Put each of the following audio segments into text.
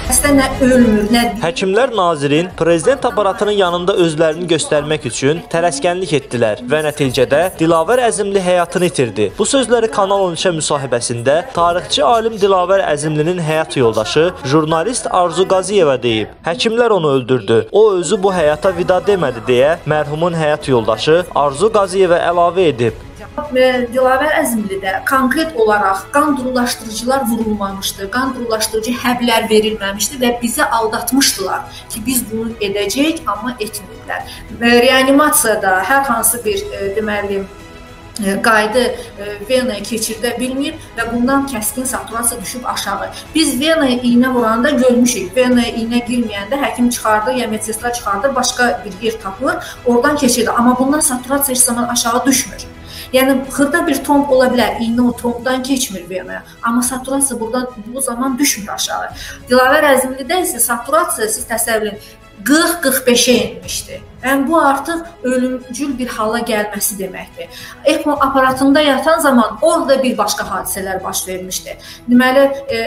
Xəstə nə ölmür, nə... Həkimlər nazirin prezident aparatının yanında özlərini göstərmək üçün tələskənlik etdilər və nəticədə Dilavər Əzimli həyatını itirdi. Bu sözləri Kanal 13-ə müsahibəsində tarixçi alim Dilavər Əzimlinin həyat yoldaşı jurnalist Arzu Qaziyeva deyib. Həkimlər onu öldürdü. O özü bu həyata vida demədi deyə mərhumun həyat yoldaşı Arzu Qaziyeva əlavə edib. Dilavər Əzimlidə konkret olaraq qan durulaşdırıcılar vurulmamışdı, qan durulaşdırıcı həblər verilməmişdi və bizi aldatmışdılar ki, biz bunu edəcəyik, amma etmirlər. Reanimasiyada hər hansı bir deməli qaydı venaya keçirdə bilmir və bundan kəskin saturasiya düşüb aşağı. Biz venaya iynə vuranda görmüşük. Venaya iynə girməyəndə həkim çıxardır, ya medsestra çıxardır, başqa bir yer tapılır, oradan keçirdi. Amma bundan saturasiya heç zaman aşağı düşmür. Yəni xırda bir tromb ola bilər, iynə o trombdan keçmir venaya, amma saturasiya buradan bu zaman düşmür aşağı. Dilavər Əzimlidə isə saturasiya siz təsəvvür edin 40-45-ə enmişdi. Yəni bu artıq ölümcül bir hala gəlməsi deməkdir. ECMO aparatında yatan zaman orada bir başqa hadisələr baş vermişdi. Deməli,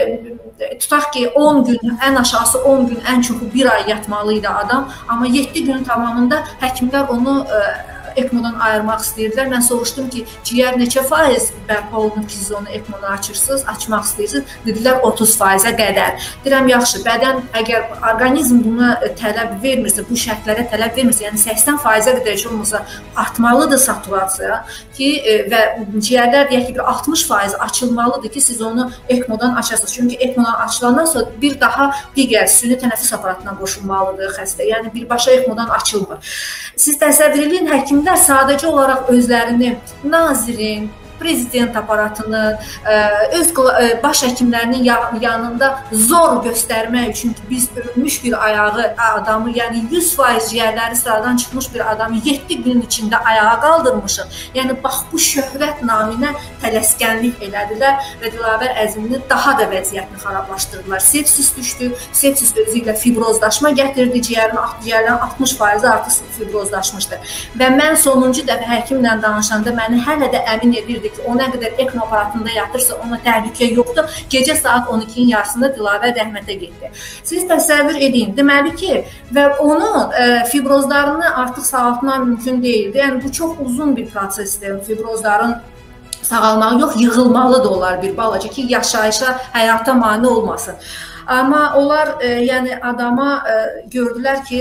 tutaq ki, 10 gün, ən aşağısı 10 gün, ən çoxu 1 ay yatmalı idi adam, amma 7 gün tamamında həkimlər onu ECMO-dan ayırmaq istəyirdilər. Mən soruşdum ki, ciyər neçə faiz bərpa olunub ki, siz onu ECMO-dan açırsınız, açmaq istəyirsiniz? Dedilər 30%-ə qədər. Deyirəm, yaxşı, bədən əgər orqanizm buna tələb vermirsə, bu şərtlərə tələb vermirsə, yəni 80%-ə qədər heç olmasa artmalıdır saturasiya ki, və ciyərlər deyək ki, 60% açılmalıdır ki, siz onu ECMO-dan açasınız. Çünki ECMO-dan açılandan sonra bir daha digər süni tənəffüs aparatına qoşulmalıdır xəstə. Yəni birbaşa ECMO-dan açılmır. Siz təsəvvür edin, həkimlər sadəcə olaraq özlərini nazirin, prezident aparatının, öz baş həkimlərinin yanında zor göstərmək üçün ki, biz ölmüş bir ayağı adamı, yəni 100% ciyərləri sıradan çıxmış bir adamı 7 gün içində ayağa qaldırmışıq. Yəni, bax, bu şöhrət naminə tələskənlik elədilər və Dilavər Əzimli daha da vəziyyətini xarablaşdırdılar. Sepsis düşdü, sepsis özü ilə fibrozlaşma gətirdi, ciyərlərin 60% artıq fibrozlaşmışdı. Və mən sonuncu dəfə həkimlə danışanda məni hələ də əmin edirdi ki, o nə qədər ECMO aparatında yatırsa ona təhlükə yoxdur. Gecə saat 12-nin yarısında Dilavər rəhmətə getdi. Siz təsəvvür edin, deməli ki, və onun fibrozlarını artıq sağaltmaq mümkün deyildi. Yəni, bu çox uzun bir prosesdir. Fibrozların sağalmağı yox, yığılmalı da olar bir balaca ki, yaşayışa, həyata mane olmasın. Amma onlar yəni adama gördülər ki,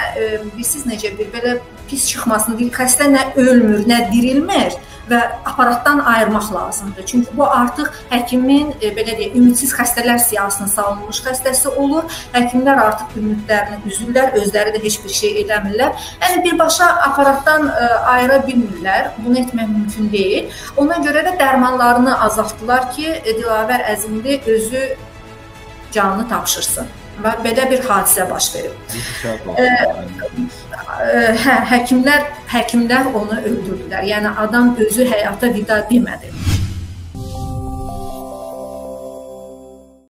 siz necə bir belə pis çıxmasını deyil, xəstə nə ölmür, nə dirilmir və aparatdan ayırmaq lazımdır. Çünki bu artıq həkimin belə deyək, ümidsiz xəstələr siyahısına salınmış xəstəsi olur. Həkimlər artıq ümidlərini üzürlər, özləri də heç bir şey eləmirlər. Yəni birbaşa aparatdan ayıra bilmirlər. Bunu etmək mümkün deyil. Ona görə də dərmanlarını azaltdılar ki, Dilavər Əzimli özü canını tapşırsın. Və belə bir hadisə baş verib. Həkimlər onu öldürdülər. Yəni adam özü həyata vida demədi.